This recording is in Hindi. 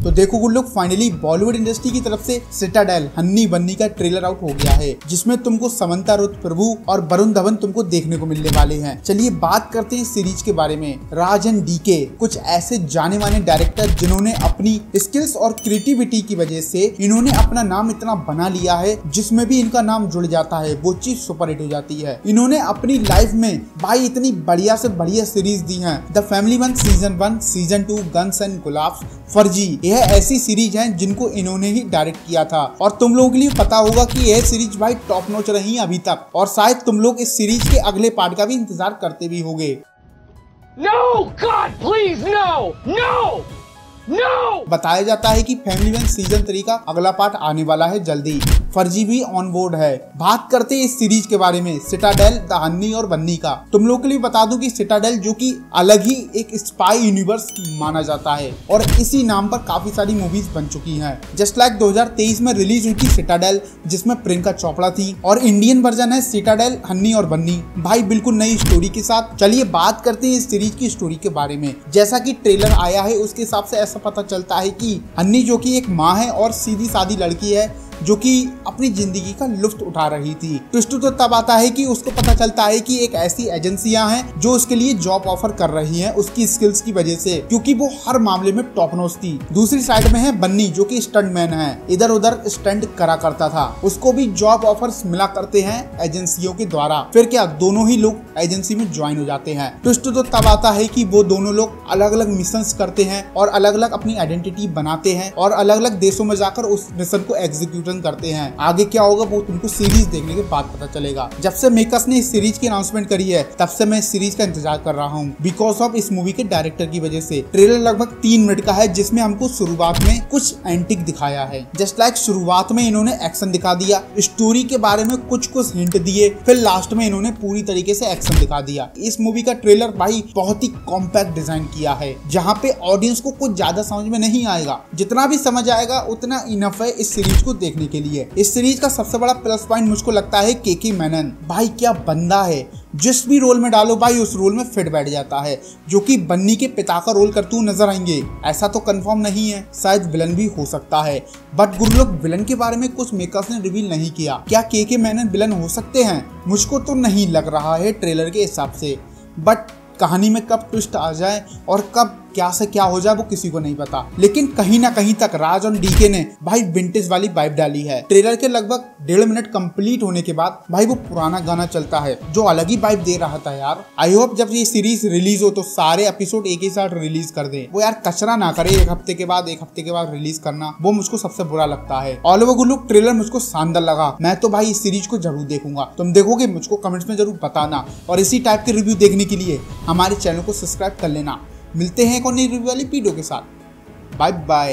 तो देखो गुड लोग, फाइनली बॉलीवुड इंडस्ट्री की तरफ से सिटाडेल हन्नी बन्नी का ट्रेलर आउट हो गया है, जिसमें तुमको समंता रुथ प्रभु और वरुण धवन तुमको देखने को मिलने वाले हैं। चलिए बात करते हैं सीरीज के बारे में। राज एंड डीके कुछ ऐसे जाने माने डायरेक्टर जिन्होंने अपनी स्किल्स और क्रिएटिविटी की वजह से इन्होंने अपना नाम इतना बना लिया है, जिसमें भी इनका नाम जुड़ जाता है वो चीज सुपर हिट हो जाती है। इन्होंने अपनी लाइफ में भाई इतनी बढ़िया से बढ़िया सीरीज दी हैं। The family man season 1, season 2, guns and Gulaabs, Farzi, यह ऐसी सीरीज हैं जिनको इन्होंने ही डायरेक्ट किया था। और तुम लोगों के लिए पता होगा कि यह सीरीज भाई टॉप नॉच रही अभी तक, और शायद तुम लोग इस सीरीज के अगले पार्ट का भी इंतजार करते भी होंगे। No, God, please, no, no, no! बताया जाता है कि फैमिली मैन सीजन 3 का अगला पार्ट आने वाला है जल्दी। फर्जी भी ऑन बोर्ड है। बात करते हैं इस सीरीज के बारे में, सिटाडेल द हन्नी और बन्नी का। तुम लोग के लिए बता दूं कि सिटाडेल जो कि अलग ही एक स्पाई यूनिवर्स माना जाता है, और इसी नाम पर काफी सारी मूवीज बन चुकी हैं। जस्ट लाइक 2023 में रिलीज हुई थी सिटाडेल, जिसमें प्रियंका चोपड़ा थी, और इंडियन वर्जन है सिटाडेल हन्नी और बन्नी, भाई बिल्कुल नई स्टोरी के साथ। चलिए बात करते हैं इस सीरीज की स्टोरी के बारे में। जैसा कि ट्रेलर आया है उसके हिसाब से ऐसा पता चलता है कि हन्नी जो कि एक माँ है और सीधी सादी लड़की है, जो कि अपनी जिंदगी का लुत्फ उठा रही थी। ट्विस्ट तो तब आता है कि उसको पता चलता है कि एक ऐसी एजेंसियां हैं जो उसके लिए जॉब ऑफर कर रही हैं उसकी स्किल्स की वजह से, क्योंकि वो हर मामले में टॉप नॉच थी। दूसरी साइड में है बन्नी जो कि स्टंटमैन है, इधर उधर स्टंट करा करता था, उसको भी जॉब ऑफर्स मिला करते हैं एजेंसियों के द्वारा। फिर क्या दोनों ही लोग एजेंसी में ज्वाइन हो जाते हैं। ट्विस्ट तो तब आता है कि वो दोनों लोग अलग अलग मिशन करते हैं और अलग अलग अपनी आइडेंटिटी बनाते हैं और अलग अलग देशों में जाकर उस मिशन को एग्जीक्यूट करते हैं। आगे क्या होगा वो तुमको सीरीज देखने के बाद पता चलेगा। जब से मेकर्स ने इस सीरीज की अनाउंसमेंट करी है तब से मैं इस सीरीज का इंतजार कर रहा हूँ, बिकॉज ऑफ इस मूवी के डायरेक्टर की वजह से। ट्रेलर लगभग 3 मिनट का है, जिसमें हमको शुरुआत में कुछ एंटिक दिखाया है। जस्ट लाइक शुरुआत में इन्होंने एक्शन दिखा दिया, स्टोरी के बारे में कुछ हिंट दिए, फिर लास्ट में इन्होंने पूरी तरीके से एक्शन दिखा दिया। इस मूवी का ट्रेलर भाई बहुत ही कॉम्पैक्ट डिजाइन किया है, जहाँ पे ऑडियंस को कुछ ज्यादा समझ में नहीं आएगा, जितना भी समझ आएगा उतना इनफ है इस सीरीज को देखने के लिए। इस सीरीज का सबसे बड़ा प्लस पॉइंट मुझको लगता है केके मेनन। भाई क्या बंदा है, जिस भी रोल में डालो भाई उस रोल में फिट बैठ जाता है। जो कि बन्नी के पिता का रोल करते हुए नजर आएंगे, ऐसा तो कंफर्म नहीं है, शायद विलन भी हो सकता है। बट गुड लोग, विलन के बारे में कुछ मेकर्स ने रिवील नहीं किया। क्या केके मेनन विलन हो सकते हैं? मुझको तो नहीं लग रहा है ट्रेलर के हिसाब से, बट कहानी में कब ट्विस्ट आ जाए और कब क्या से क्या हो जाए वो किसी को नहीं पता। लेकिन कहीं ना कहीं तक राज और डीके ने भाई विंटेज वाली वाइब डाली है। ट्रेलर के लगभग 1.5 मिनट कंप्लीट होने के बाद भाई वो पुराना गाना चलता है जो अलग ही वाइब दे रहा था यार। आई होप जब ये सीरीज रिलीज हो तो सारे एपिसोड एक ही साथ रिलीज कर दे, वो यार कचरा ना करे एक हफ्ते के बाद रिलीज करना, वो मुझको सबसे बुरा लगता है। All over good look trailer मुझको शानदार लगा। मैं तो भाई इस सीरीज को जरूर देखूंगा। तुम देखोगे मुझको कमेंट्स में जरूर बताना, और इसी टाइप के रिव्यू देखने के लिए हमारे चैनल को सब्सक्राइब कर लेना। मिलते हैं एक और नई रिव्यू वाली वीडियो के साथ। Bye bye.